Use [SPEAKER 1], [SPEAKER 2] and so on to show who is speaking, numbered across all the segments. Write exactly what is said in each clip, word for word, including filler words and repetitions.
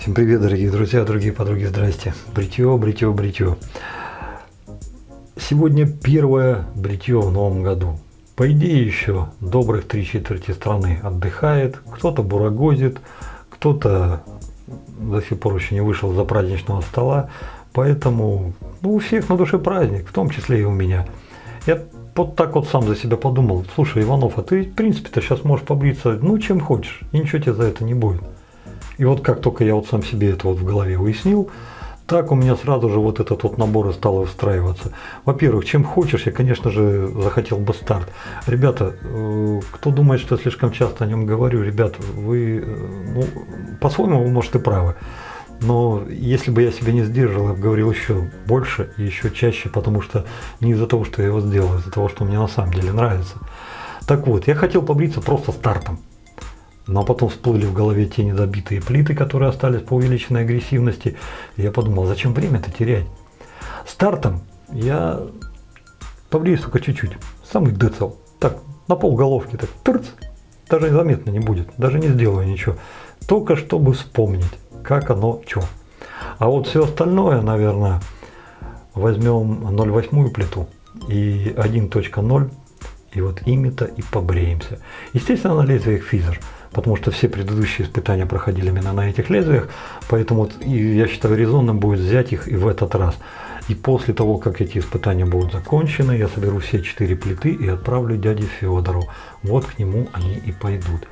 [SPEAKER 1] Всем привет, дорогие друзья, дорогие подруги, здрасте. Бритье, бритье, бритье. Сегодня первое бритье в новом году. По идее, еще добрых три четверти страны отдыхает, кто-то бурагозит, кто-то до сих пор еще не вышел за праздничного стола, поэтому ну, у всех на душе праздник, в том числе и у меня. Я вот так вот сам за себя подумал: слушай, Иванов, а ты в принципе-то сейчас можешь побриться, ну чем хочешь, и ничего тебе за это не будет. И вот как только я вот сам себе это вот в голове уяснил, так у меня сразу же вот этот вот набор и стал выстраиваться. Во-первых, чем хочешь, я, конечно же, захотел бы старт. Ребята, кто думает, что я слишком часто о нем говорю, ребят, вы, ну, по-своему, вы, может, и правы. Но если бы я себя не сдерживал, я бы говорил еще больше и еще чаще, потому что не из-за того, что я его сделал, а из-за того, что мне на самом деле нравится. Так вот, я хотел побриться просто стартом. Но потом всплыли в голове те недобитые плиты, которые остались по увеличенной агрессивности. И я подумал, зачем время-то терять? Стартом я побреюсь только чуть-чуть. Самый децл. Так, на пол головки, так, тырц. Даже заметно не будет. Даже не сделаю ничего. Только чтобы вспомнить, как оно, что. А вот все остальное, наверное, возьмем ноль восемь плиту и один точка ноль. И вот ими-то и побреемся. Естественно, на лезвиях физер. Потому что все предыдущие испытания проходили именно на этих лезвиях, поэтому вот, и я считаю резонным будет взять их и в этот раз. И после того, как эти испытания будут закончены, я соберу все четыре плиты и отправлю дяде Федору. Вот к нему они и пойдут.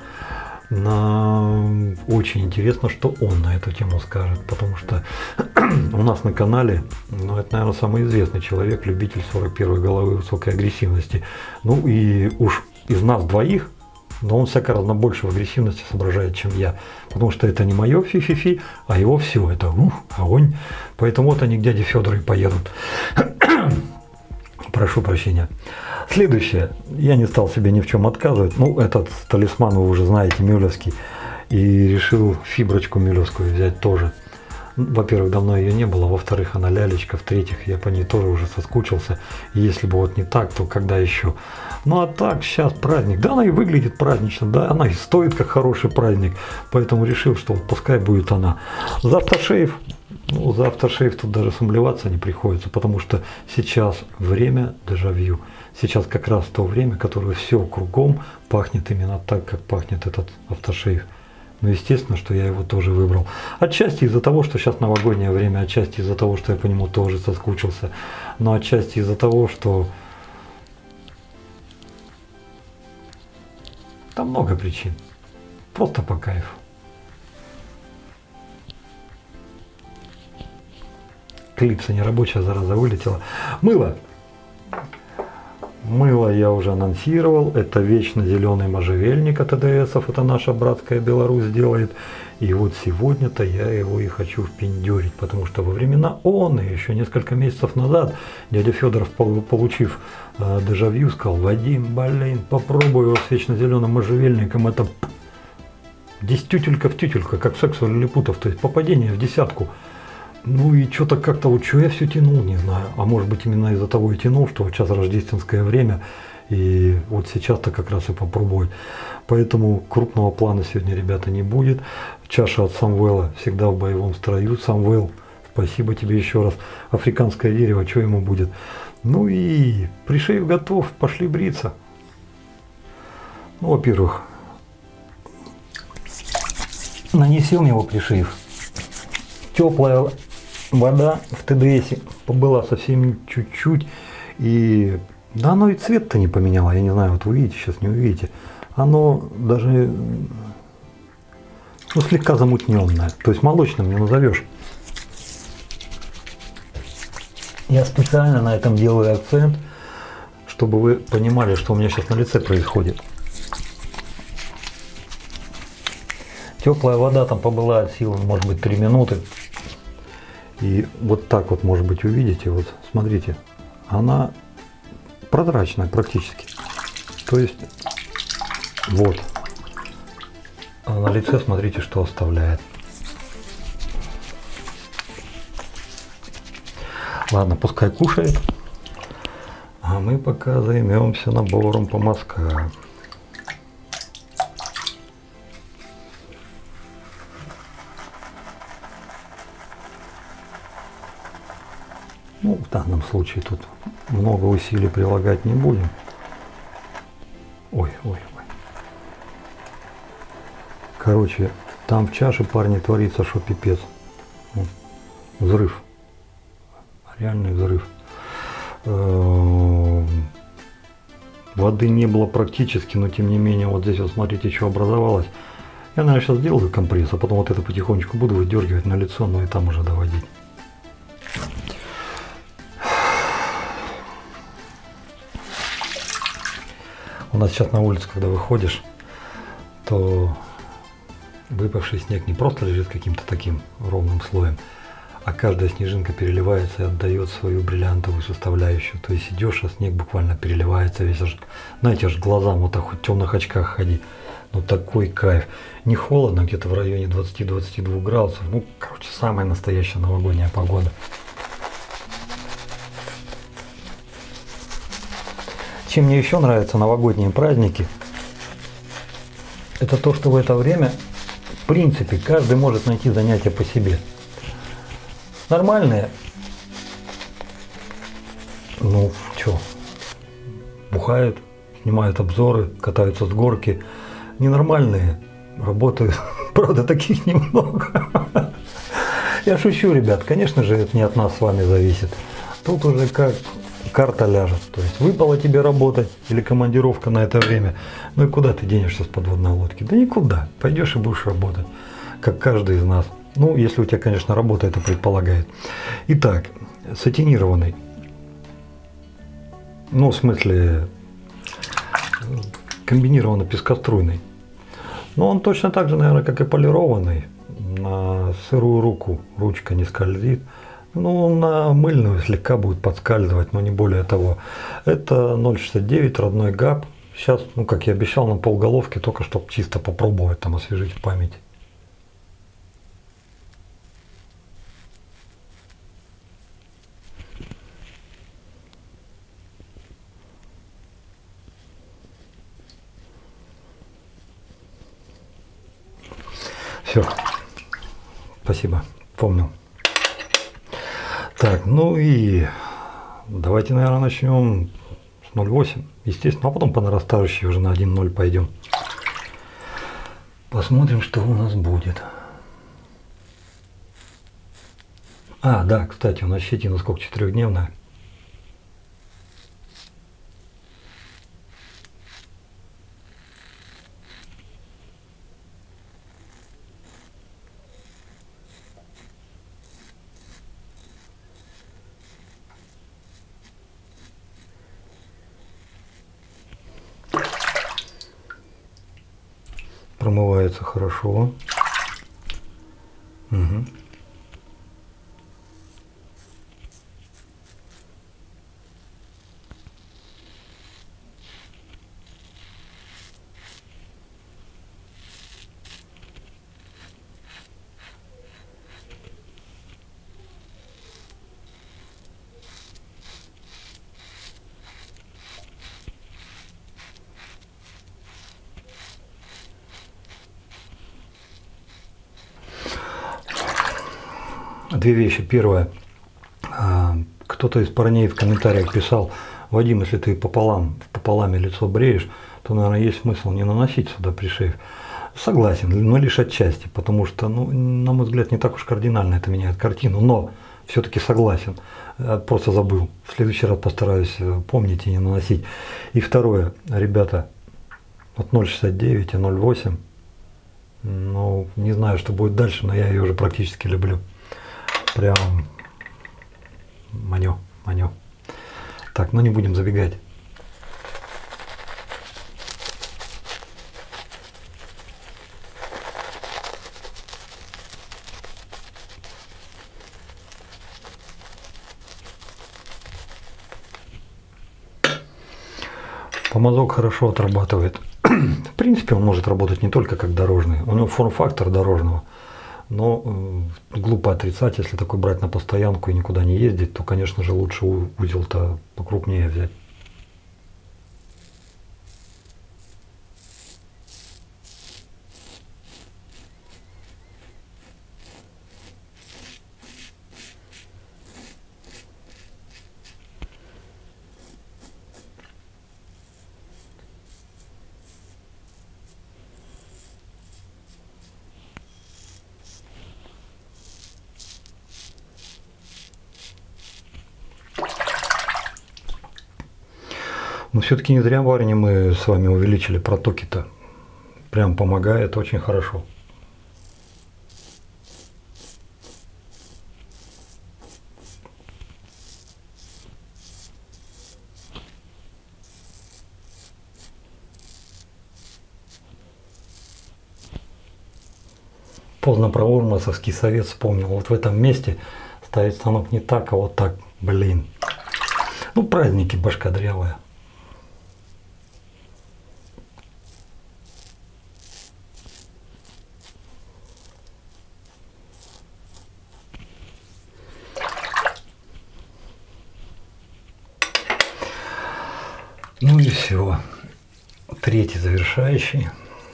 [SPEAKER 1] На... Очень интересно, что он на эту тему скажет, потому что у нас на канале, ну это, наверное, самый известный человек, любитель сорок первой головы высокой агрессивности. Ну и уж из нас двоих, но он всяко разно больше в агрессивности соображает, чем я. Потому что это не мое фи-фи-фи, а его все. Это ух, огонь. Поэтому вот они к дяде Федору и поедут. Прошу прощения. Следующее. Я не стал себе ни в чем отказывать. Ну, этот талисман вы уже знаете, мюлевский. И решил фиброчку мюлевскую взять тоже. Во-первых, давно ее не было. Во-вторых, она лялечка. В-третьих, я по ней тоже уже соскучился. И если бы вот не так, то когда еще? Ну а так, сейчас праздник. Да, она и выглядит празднично. Да, она и стоит как хороший праздник. Поэтому решил, что вот пускай будет она. За автошейв. Ну, за автошейв тут даже сомневаться не приходится. Потому что сейчас время дежавю. Сейчас как раз то время, которое все кругом пахнет именно так, как пахнет этот автошейв. Ну, естественно, что я его тоже выбрал. Отчасти из-за того, что сейчас новогоднее время, отчасти из-за того, что я по нему тоже соскучился, но отчасти из-за того, что там много причин. Просто по кайфу. Клипса нерабочая, зараза, вылетела. Мыло. Мыло я уже анонсировал, это вечно зеленый можжевельник от ТДСов, это наша братская Беларусь делает. И вот сегодня-то я его и хочу впендюрить, потому что во времена ООН, еще несколько месяцев назад, дядя Федоров, получив э, дежавю, сказал: Вадим, блин, попробуй его с вечно зеленым можжевельником, это десятютелька в тютелька, как секс у лилипутов, то есть попадение в десятку. Ну и что-то как-то вот что я все тянул, не знаю. А может быть именно из-за того и тянул, что сейчас рождественское время. И вот сейчас-то как раз и попробовать. Поэтому крупного плана сегодня, ребята, не будет. Чаша от Самвела всегда в боевом строю. Самвел, спасибо тебе еще раз. Африканское дерево, что ему будет? Ну и пришейв готов, пошли бриться. Ну, во-первых, нанесем его пришейв. Теплая вода в ТДСе побыла совсем чуть-чуть, и да оно и цвет-то не поменяло, я не знаю, вот вы видите, сейчас не увидите, оно даже ну, слегка замутненное, то есть молочным не назовешь. Я специально на этом делаю акцент, чтобы вы понимали, что у меня сейчас на лице происходит. Теплая вода там побыла от силы, может быть, три минуты. И вот так вот, может быть, увидите, вот смотрите, она прозрачная практически. То есть, вот. А на лице смотрите, что оставляет. Ладно, пускай кушает. А мы пока займемся набором по мазкам. Ну, в данном случае тут много усилий прилагать не будем. Ой, ой, ой. Короче, там в чаше, парни, творится шо пипец. Вот. Взрыв. Реальный взрыв. Воды не было практически, но тем не менее, вот здесь вот смотрите, что образовалось. Я, наверное, сейчас сделаю компресс, а потом вот это потихонечку буду выдергивать на лицо, но и там уже доводить. У нас сейчас на улице, когда выходишь, то выпавший снег не просто лежит каким-то таким ровным слоем, а каждая снежинка переливается и отдает свою бриллиантовую составляющую. То есть идешь, а снег буквально переливается весь. Аж, знаете, аж глазам вот так хоть в темных очках ходи. Ну такой кайф. Не холодно, где-то в районе двадцати-двадцати двух градусов. Ну, короче, самая настоящая новогодняя погода. Чем мне еще нравятся новогодние праздники, это то, что в это время, в принципе, каждый может найти занятия по себе. Нормальные, ну, что, бухают, снимают обзоры, катаются с горки. Ненормальные работают, правда, таких немного. Я шучу, ребят, конечно же, это не от нас с вами зависит. Тут уже как карта ляжет. То есть выпало тебе работать или командировка на это время. Ну и куда ты денешься с подводной лодки? Да никуда. Пойдешь и будешь работать, как каждый из нас. Ну, если у тебя, конечно, работа это предполагает. Итак, сатинированный. Ну, в смысле, комбинированно пескоструйный. Но он точно так же, наверное, как и полированный. На сырую руку ручка не скользит. Ну, на мыльную слегка будет подскальзывать, но не более того. Это ноль шестьдесят девять, родной ГАП. Сейчас, ну, как я обещал, на полголовки, только чтобы чисто попробовать, там, освежить в памяти. Все. Спасибо. Помнил. Так, ну и давайте, наверное, начнем с ноль восемь, естественно, а потом по нарастающей уже на один ноль пойдем. Посмотрим, что у нас будет. А, да, кстати, у нас щетина сколько, четырехдневная? Промывается хорошо. Угу. Две вещи. Первое. Кто-то из парней в комментариях писал: Вадим, если ты пополам, в пополаме лицо бреешь, то, наверное, есть смысл не наносить сюда пришейв. Согласен, но лишь отчасти, потому что, ну, на мой взгляд, не так уж кардинально это меняет картину, но все-таки согласен. Просто забыл. В следующий раз постараюсь помнить и не наносить. И второе, ребята, вот ноль шестьдесят девять и ноль восемь, ну, не знаю, что будет дальше, но я ее уже практически люблю. Прям манё, манё. Так, ну не будем забегать. Помазок хорошо отрабатывает. В принципе, он может работать не только как дорожный, у него форм-фактор дорожного. Но э, глупо отрицать, если такой брать на постоянку и никуда не ездить, то, конечно же, лучше узел-то покрупнее взять. Но все-таки не зря в Арне мы с вами увеличили протоки-то. Прям помогает очень хорошо. Поздно про Урмасовский совет вспомнил. Вот в этом месте ставить станок не так, а вот так. Блин. Ну, праздники, башка дрявая. Ну и все. Третий завершающий.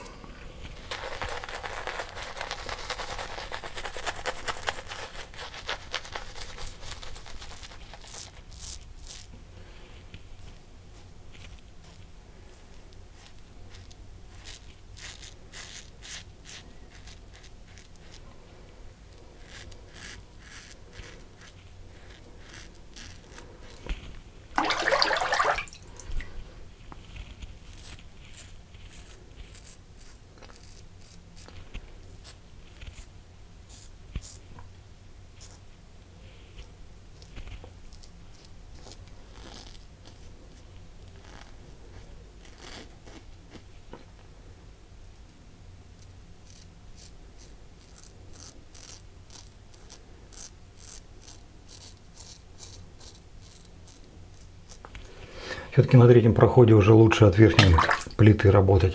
[SPEAKER 1] Все-таки на третьем проходе уже лучше от верхней плиты работать.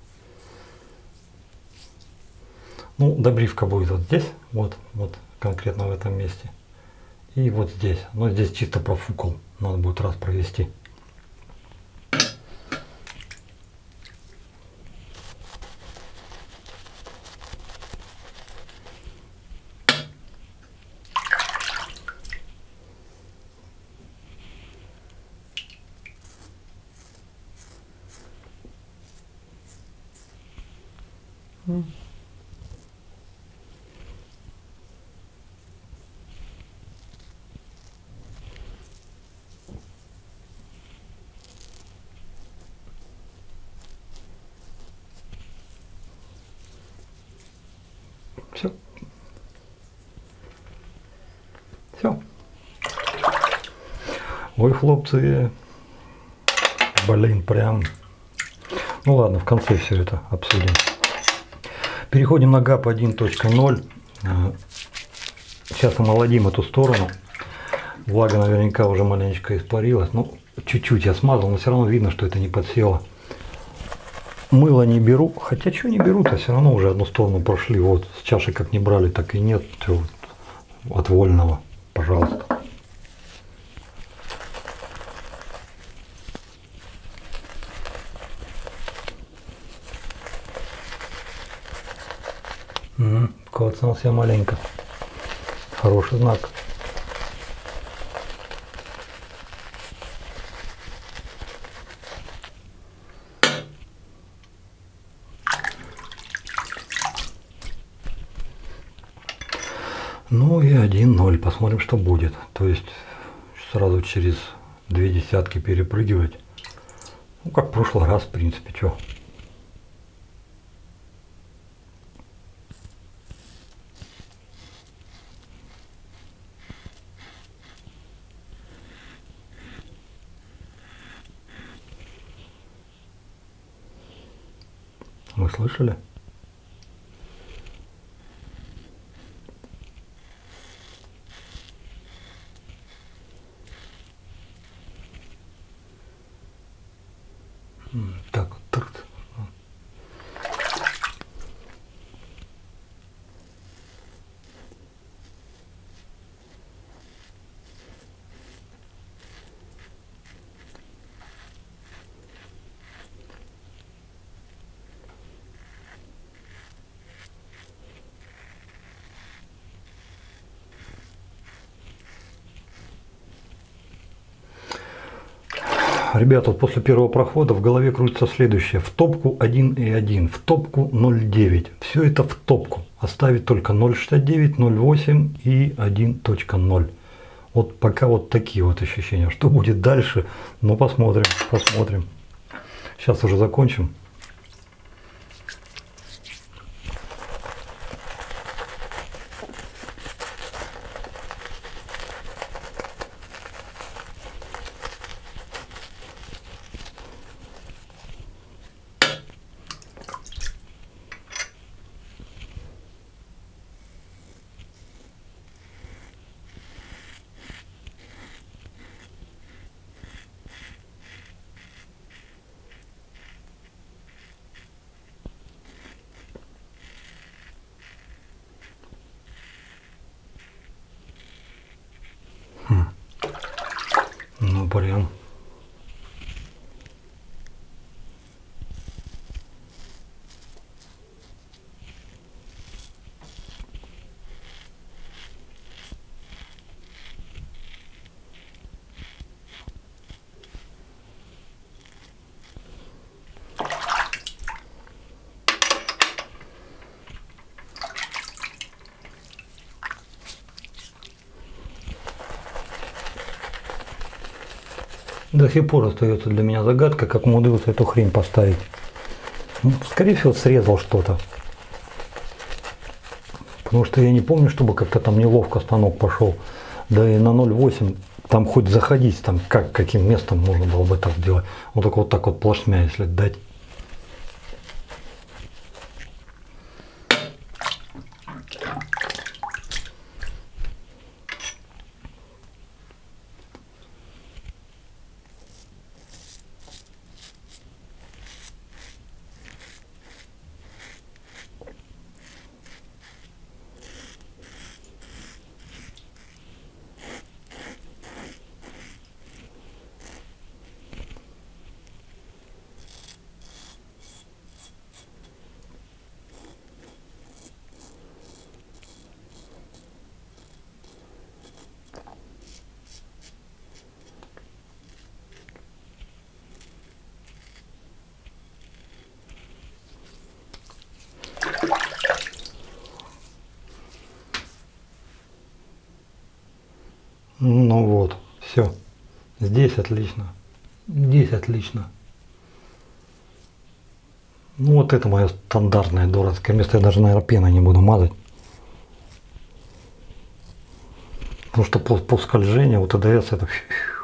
[SPEAKER 1] Ну, добривка будет вот здесь, вот, вот конкретно в этом месте. И вот здесь. Но здесь чисто профукал. Надо будет раз провести. Все. Все. Ой, хлопцы. Блин, прям. Ну ладно, в конце все это обсудим. Переходим на гап один точка ноль. Сейчас омолодим эту сторону. Влага наверняка уже маленечко испарилась. Ну, чуть-чуть я смазал, но все равно видно, что это не подсело. Мыло не беру. Хотя что не беру-то, все равно уже одну сторону прошли. Вот с чаши как не брали, так и нет. Все, от вольного, пожалуйста. Угу, коцнулся маленько. Хороший знак. Ну и один ноль. Посмотрим, что будет. То есть сразу через две десятки перепрыгивать. Ну, как в прошлый раз, в принципе, что. Вы слышали? Так, так. Ребята, вот после первого прохода в голове крутится следующее. В топку один и один, в топку ноль девять. Все это в топку. Оставить только ноль шестьдесят девять, ноль восемь и один точка ноль. Вот пока вот такие вот ощущения. Что будет дальше? Ну, посмотрим, посмотрим. Сейчас уже закончим. Ну, прям. До сих пор остается для меня загадка, как умудрился эту хрень поставить. Ну, скорее всего, срезал что-то. Потому что я не помню, чтобы как-то там неловко станок пошел. Да и на ноль восемь там хоть заходить, там как, каким местом можно было бы так сделать. Вот только вот так вот плашмя, если дать. Ну вот, все. Здесь отлично. Здесь отлично. Ну вот это мое стандартное дурацкое место. Я даже, наверное, пеной не буду мазать. Потому что по, по скольжению у ТДС это...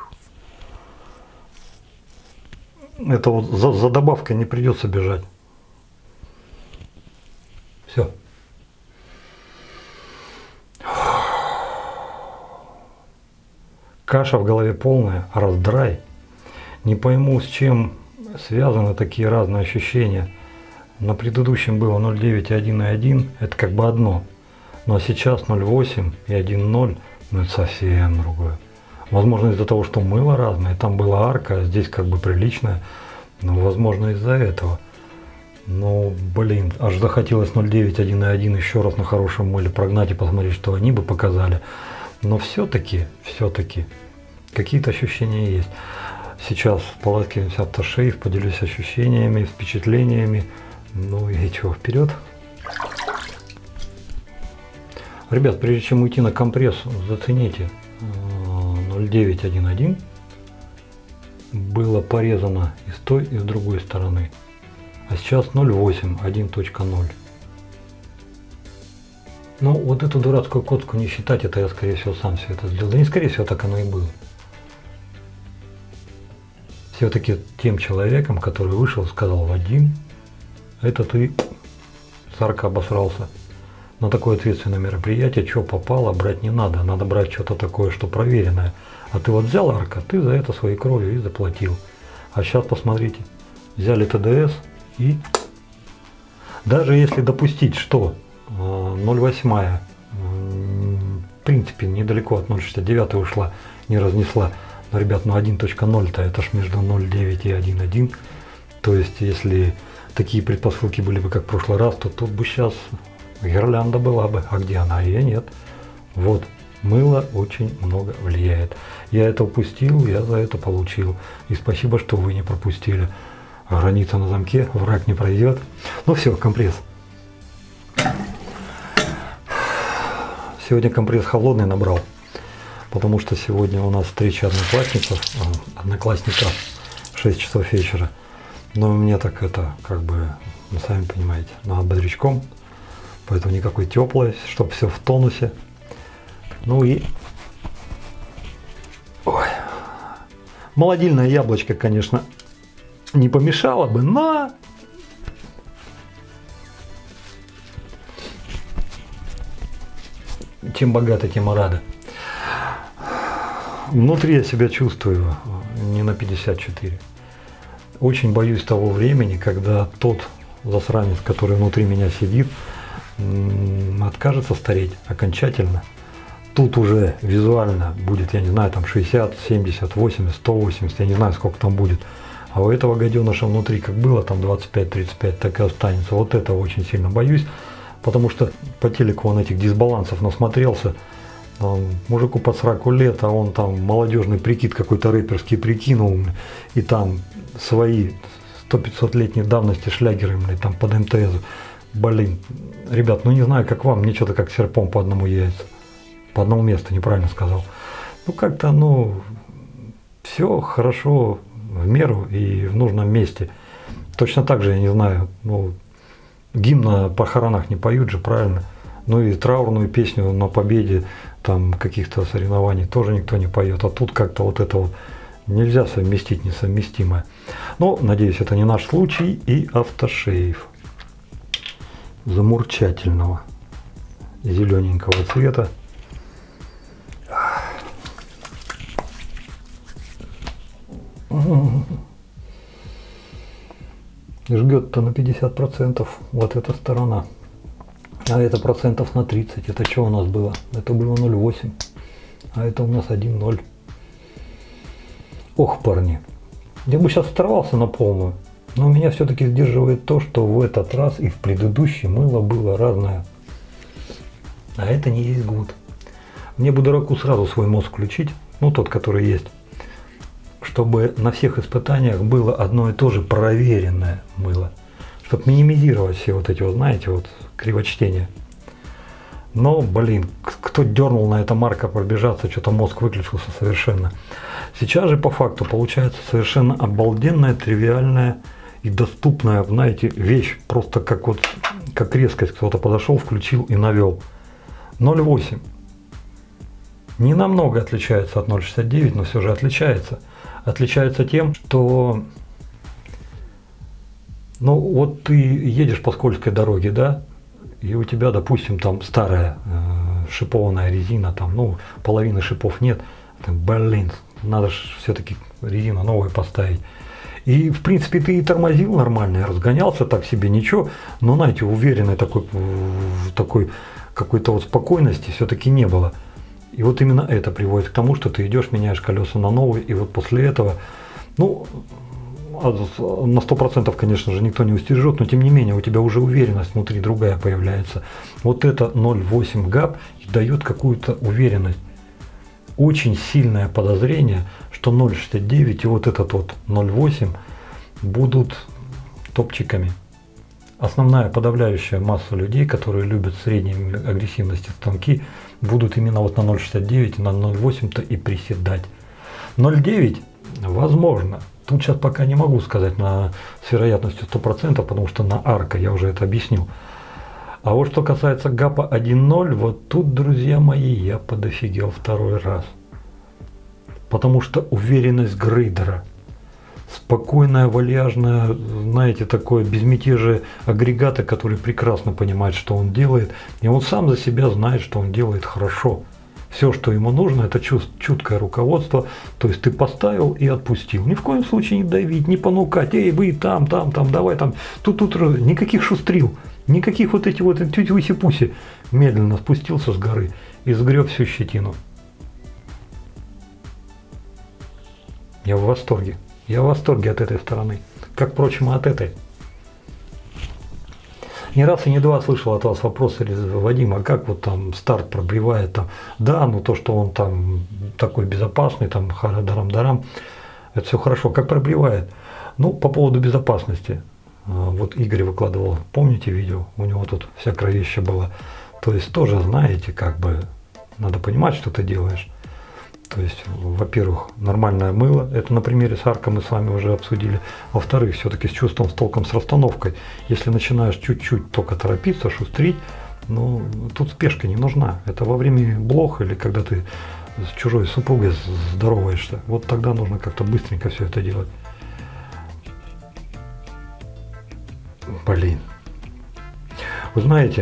[SPEAKER 1] Это вот за, за добавкой не придется бежать. Все. Каша в голове полная, раздрай. Не пойму, с чем связаны такие разные ощущения. На предыдущем было ноль девять и один и один, это как бы одно. Но сейчас ноль восемь и один ноль, ну это совсем другое. Возможно, из-за того, что мыло разное, там была арка, а здесь как бы приличная. Ну, возможно, из-за этого. Ну, блин, аж захотелось ноль девять, один и один еще раз на хорошем мыле прогнать и посмотреть, что они бы показали. Но все-таки, все-таки, какие-то ощущения есть. Сейчас в палатке весь автошейв, поделюсь ощущениями, впечатлениями. Ну и что, вперед. Ребят, прежде чем уйти на компресс, зацените, ноль девять один один было порезано и с той, и с другой стороны. А сейчас ноль восемь один точка ноль. Ну, вот эту дурацкую котку не считать, это я, скорее всего, сам все это сделал. Да не, скорее всего, так оно и было. Все-таки тем человеком, который вышел, сказал: Вадим, это ты, Сарка, обосрался. На такое ответственное мероприятие, что попало, брать не надо. Надо брать что-то такое, что проверенное. А ты вот взял, Арка, ты за это своей кровью и заплатил. А сейчас посмотрите, взяли ТДС и... Даже если допустить, что ноль восемь в принципе недалеко от ноль шестьдесят девять ушла, не разнесла. Но, ребят, ну один точка ноль-то это ж между ноль девять и один один. То есть, если такие предпосылки были бы как в прошлый раз, то тут бы сейчас гирлянда была бы. А где она? Ее нет. Вот. Мыло очень много влияет. Я это упустил, я за это получил. И спасибо, что вы не пропустили. Граница на замке, враг не пройдет. Ну все, компресс. Сегодня компресс холодный набрал. потому что сегодня у нас встреча одноклассников, одноклассников в шесть часов вечера. Но мне так это, как бы, ну, сами понимаете, надо бодрячком, поэтому никакой теплой, чтобы все в тонусе. Ну и ой. Молодильное яблочко, конечно, не помешало бы, но чем богато, тем и рада. Внутри я себя чувствую не на пятьдесят четыре. Очень боюсь того времени, когда тот засранец, который внутри меня сидит, откажется стареть окончательно. Тут уже визуально будет, я не знаю, там шестьдесят, семьдесят, восемьдесят, сто восемьдесят, я не знаю, сколько там будет. А у этого гаденыша внутри как было, там двадцать пять тридцать пять, так и останется. Вот это очень сильно боюсь, потому что по телеку он этих дисбалансов насмотрелся. Он, мужику под сорок лет, а он там молодежный прикид какой-то рэперский прикинул, и там свои сто-пятьсот-летней давности шлягеры, блин, там под эм тэ эс. Блин, ребят, ну не знаю, как вам, мне что-то как серпом по одному яйцу. По одному месту, неправильно сказал. Ну как-то, ну, все хорошо в меру и в нужном месте. Точно так же, я не знаю, ну, гимн на похоронах не поют же, правильно? Ну и траурную песню на победе там каких-то соревнований тоже никто не поет. А тут как-то вот это вот нельзя совместить несовместимое. Но, надеюсь, это не наш случай. И автошейв замурчательного зелененького цвета. Жгет-то на пятьдесят процентов вот эта сторона. А это процентов на тридцать. Это что у нас было? Это было ноль восемь. А это у нас один ноль. Ох, парни. Я бы сейчас оторвался на полную. Но меня все-таки сдерживает то, что в этот раз и в предыдущий мыло было разное. А это не есть гуд. Мне бы дураку сразу свой мозг включить. Ну, тот, который есть. Чтобы на всех испытаниях было одно и то же проверенное мыло. Чтобы минимизировать все вот эти, вот, знаете, вот кривочтения. Но, блин, кто дернул на это марка пробежаться, что-то мозг выключился совершенно. Сейчас же по факту получается совершенно обалденная, тривиальная и доступная, знаете, вещь. Просто как вот, как резкость, кто-то подошел, включил и навел. ноль восемь. Не намного отличается от ноль шестьдесят девять, но все же отличается. Отличается тем, что, ну вот ты едешь по скользкой дороге, да, и у тебя, допустим, там старая э, шипованная резина, там, ну, половины шипов нет, ты, блин, надо же все-таки резину новую поставить. И, в принципе, ты и тормозил нормально, и разгонялся так себе, ничего, но, знаете, уверенной такой, такой какой-то вот спокойности все-таки не было. И вот именно это приводит к тому, что ты идешь, меняешь колеса на новые, и вот после этого, ну, на сто процентов, конечно же, никто не устережет, но тем не менее у тебя уже уверенность внутри другая появляется. Вот это ноль восемь гап дает какую-то уверенность. Очень сильное подозрение, что ноль шестьдесят девять и вот этот вот ноль восемь будут топчиками. Основная подавляющая масса людей, которые любят средней агрессивности станки, будут именно вот на ноль шестьдесят девять и на ноль восемь-то и приседать. ноль девять возможно. Тут сейчас пока не могу сказать на, с вероятностью сто процентов, потому что на арка, я уже это объяснил. А вот что касается гапа один ноль, вот тут, друзья мои, я подофигел второй раз. Потому что уверенность грейдера, спокойная, вальяжная, знаете, такое безмятежие агрегата, который прекрасно понимает, что он делает, и он сам за себя знает, что он делает хорошо. Все, что ему нужно, это чуткое руководство, то есть ты поставил и отпустил. Ни в коем случае не давить, не понукать, эй, вы там, там, там, давай там, тут-тут, никаких шустрил, никаких вот этих вот тюти-пуси. Медленно спустился с горы и сгреб всю щетину. Я в восторге. Я в восторге от этой стороны, как, впрочем, и от этой. Не раз и не два слышал от вас вопросы, Вадим, а как вот там старт пробивает там? Да, ну то, что он там такой безопасный, там харадарам-дарам, это все хорошо. Как пробивает? Ну, по поводу безопасности. Вот Игорь выкладывал, помните видео? У него тут вся кровища была. То есть тоже, знаете, как бы надо понимать, что ты делаешь. То есть, во-первых, нормальное мыло, это на примере с арком мы с вами уже обсудили. Во-вторых, все-таки с чувством, с толком, с расстановкой. Если начинаешь чуть-чуть только торопиться, шустрить, ну, тут спешка не нужна. Это во время блох или когда ты с чужой супругой здороваешься. Вот тогда нужно как-то быстренько все это делать. Блин. Вы знаете,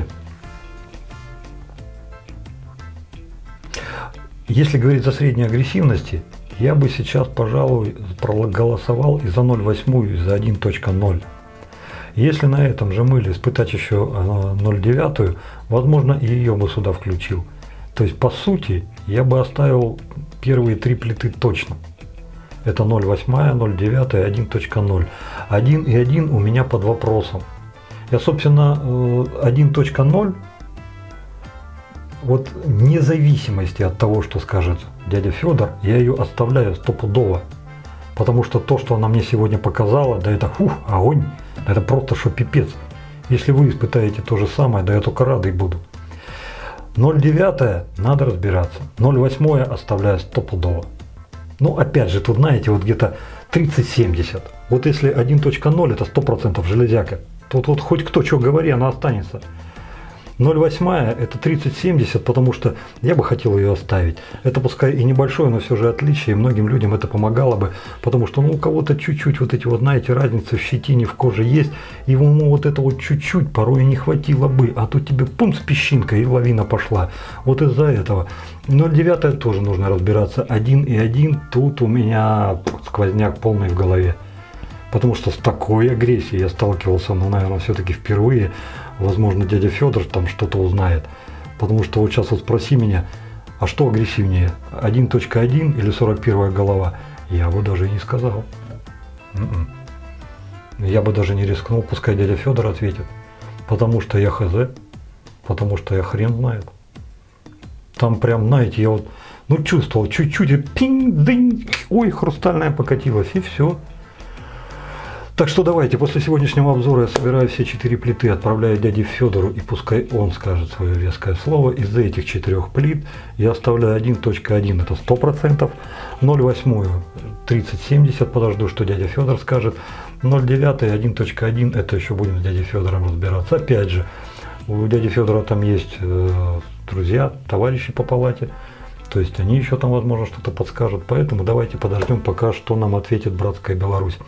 [SPEAKER 1] если говорить о средней агрессивности, я бы сейчас, пожалуй, проголосовал и за ноль восемь, и за один точка ноль. Если на этом же мыле испытать еще ноль девять, возможно, и ее бы сюда включил. То есть, по сути, я бы оставил первые три плиты точно. Это ноль восемь, ноль девять, один точка ноль. один и один у меня под вопросом. Я, собственно, один точка ноль, вот вне зависимости от того, что скажет дядя Федор, я ее оставляю стопудово. Потому что то, что она мне сегодня показала, да это фух, огонь, да это просто что пипец. Если вы испытаете то же самое, да я только радый буду. ноль девять надо разбираться, ноль восемь оставляю стопудово. Ну опять же, тут знаете, вот где-то тридцать семьдесят. Вот если один точка ноль это сто процентов железяка, то вот хоть кто что говори, она останется. ноль восемь это тридцать семьдесят, потому что я бы хотел ее оставить. Это пускай и небольшое, но все же отличие, и многим людям это помогало бы, потому что ну, у кого-то чуть-чуть вот эти вот, знаете, разницы в щетине, в коже есть, и ему вот это вот чуть-чуть порой не хватило бы, а тут тебе пум с песчинкой и лавина пошла. Вот из-за этого. ноль девять тоже нужно разбираться. один и один тут у меня сквозняк полный в голове. Потому что с такой агрессией я сталкивался, ну, наверное, все-таки впервые. Возможно, дядя Федор там что-то узнает. Потому что вот сейчас вот спроси меня, а что агрессивнее, один точка один или сорок первая голова? Я бы даже и не сказал. м-м. Я бы даже не рискнул, пускай дядя Федор ответит. Потому что я хз, потому что я хрен знает. Там прям, знаете, я вот, ну, чувствовал чуть-чуть, и пинг-дынь, ой, хрустальная покатилась, и все. Так что давайте, после сегодняшнего обзора я собираю все четыре плиты, отправляю дяде Федору, и пускай он скажет свое веское слово. Из этих четырех плит я оставляю один точка один, это сто процентов, ноль восемь тридцать семьдесят, подожду, что дядя Федор скажет, ноль девять один точка один, это еще будем с дядей Федором разбираться. Опять же, у дяди Федора там есть э, друзья, товарищи по палате, то есть они еще там, возможно, что-то подскажут, поэтому давайте подождем, пока что нам ответит братская Беларусь.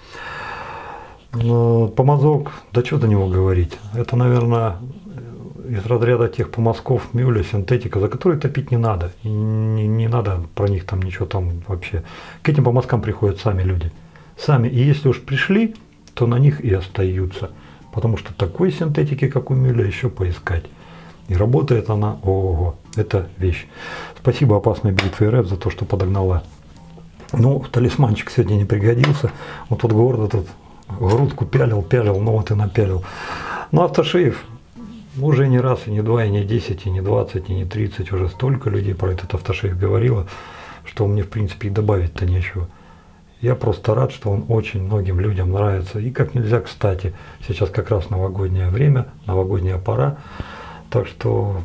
[SPEAKER 1] Помазок, да что до него говорить, это, наверное, из разряда тех помазков мюля, синтетика, за которые топить не надо, и не, не надо про них там ничего там вообще. К этим помазкам приходят сами люди, сами, и если уж пришли, то на них и остаются, потому что такой синтетики, как у мюля, еще поискать. И работает она, ого, это вещь. Спасибо опасной бритве РФ за то, что подогнала. Ну, талисманчик сегодня не пригодился, вот тут гордо тут грудку пялил, пялил, ну вот и напялил. Но автошейв уже не раз, и не два, и не десять, и не двадцать, и не тридцать, уже столько людей про этот автошейв говорило, что мне в принципе и добавить-то нечего. Я просто рад, что он очень многим людям нравится. И как нельзя кстати, сейчас как раз новогоднее время, новогодняя пора. Так что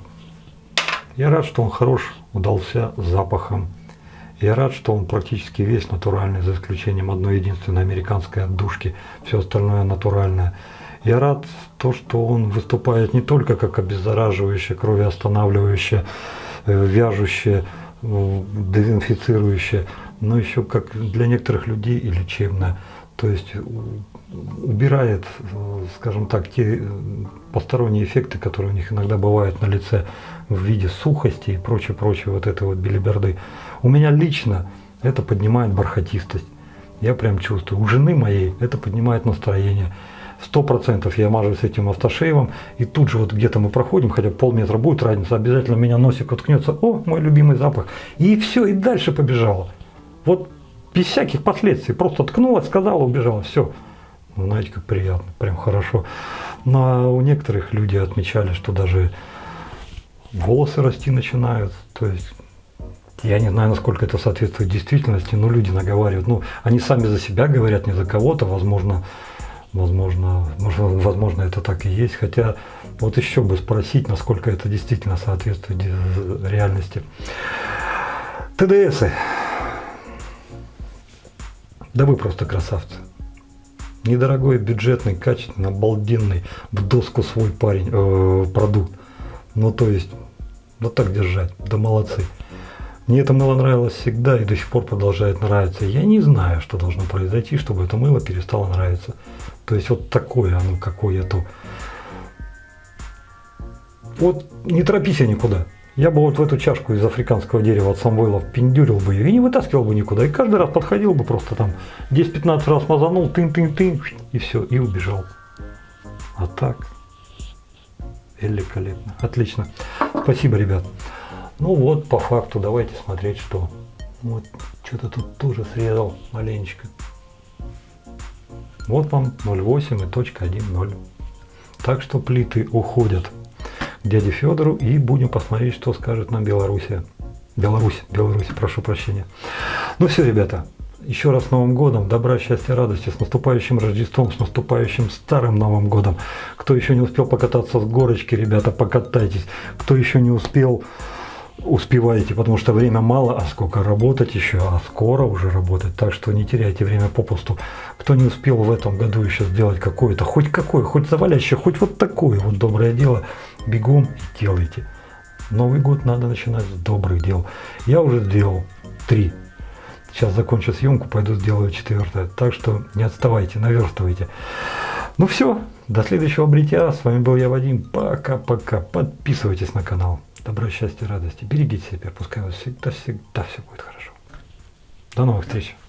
[SPEAKER 1] я рад, что он хорош, удался с запахом. Я рад, что он практически весь натуральный, за исключением одной единственной американской отдушки, все остальное натуральное. Я рад то, что он выступает не только как обеззараживающее, кровоостанавливающее, вяжущее, дезинфицирующее, но еще как для некоторых людей и лечебное. То есть убирает, скажем так, те посторонние эффекты, которые у них иногда бывают на лице в виде сухости и прочее, прочее, вот этой вот белиберды. У меня лично это поднимает бархатистость. Я прям чувствую. У жены моей это поднимает настроение. Сто процентов я мажу с этим автошейвом, и тут же вот где-то мы проходим, хотя полметра будет разница, обязательно меня носик уткнется, о, мой любимый запах. И все, и дальше побежало. Вот без всяких последствий. Просто ткнулась, сказала, убежала. Все. Ну, знаете, как приятно, прям хорошо. Но у некоторых люди отмечали, что даже волосы расти начинают. То есть, я не знаю, насколько это соответствует действительности, но люди наговаривают. Ну, они сами за себя говорят, не за кого-то. Возможно, возможно, возможно, это так и есть. Хотя, вот еще бы спросить, насколько это действительно соответствует реальности. ТДСы. Да вы просто красавцы. Недорогой, бюджетный, качественный, обалденный, в доску свой парень, э, продукт. Ну то есть, вот так держать, да молодцы. Мне это мыло нравилось всегда и до сих пор продолжает нравиться. Я не знаю, что должно произойти, чтобы это мыло перестало нравиться. То есть вот такое оно какое-то. Вот не торопись я никуда. Я бы вот в эту чашку из африканского дерева от Самвела впендюрил бы ее и не вытаскивал бы никуда. И каждый раз подходил бы просто там десять-пятнадцать раз мазанул, тын-тын-тын, и все, и убежал. А так, великолепно. Отлично. Спасибо, ребят. Ну вот, по факту, давайте смотреть, что. Вот, что-то тут тоже срезал маленечко. Вот вам ноль восемь и точка один ноль. Так что плиты уходят к дяде Федору, и будем посмотреть, что скажет нам Белоруссия. Беларусь, Беларусь, прошу прощения. Ну все, ребята, еще раз с Новым годом, добра, счастья, радости, с наступающим Рождеством, с наступающим Старым Новым годом. Кто еще не успел покататься с горочки, ребята, покатайтесь. Кто еще не успел, успевайте, потому что время мало, а сколько работать еще, а скоро уже работать, так что не теряйте время попусту. Кто не успел в этом году еще сделать какое-то, хоть какое, хоть завалящее, хоть вот такое вот доброе дело, бегом и делайте. Новый год надо начинать с добрых дел. Я уже сделал три. Сейчас закончу съемку, пойду сделаю четвертое. Так что не отставайте, наверстывайте. Ну все, до следующего бритья. С вами был я, Вадим. Пока-пока. Подписывайтесь на канал. Добра, счастья, радости. Берегите себя. Пускай у вас всегда-всегда все будет хорошо. До новых встреч.